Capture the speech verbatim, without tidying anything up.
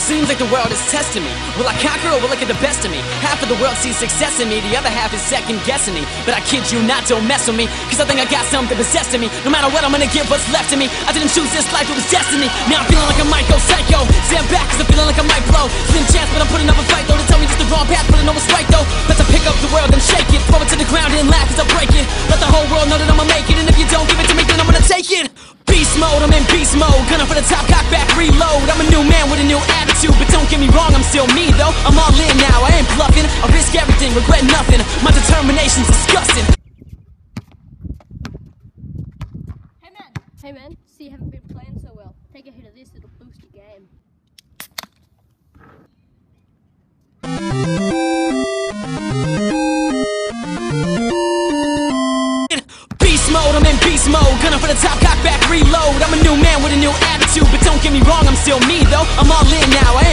Seems like the world is testing me. Will I conquer or will it get the best of me? Half of the world sees success in me, the other half is second guessing me. But I kid you not, don't mess with me, cause I think I got something possessed in me. No matter what, I'm gonna give what's left of me. I didn't choose this life, it was destiny. Now I'm feeling like I might go psycho. Stand back cause I'm feeling like I might blow. Slim chance but I'm putting up a fight though. They tell me just the wrong path but I know it's right though. Let's pick up the world and shake it. Throw it to the ground and laugh as I break it. Let the whole world know that I'ma make it. And if you don't give it to me then I'm gonna take it. Beast mode, I'm in beast mode. Gunning for the top, cock back, reload. I'm a new man with a new attitude, but don't get me wrong, I'm still me though. I'm all in now, I ain't bluffing. I risk everything, regret nothing. My determination's disgusting. Hey man, hey man, see you haven't been playing so well. Take a hit of this, it'll boost your game. Beast mode, I'm in beast mode. Gunning for the top, cock back, reload. I'm a new man with a new attitude, but don't get me wrong, I'm still me though. I'm all in now, I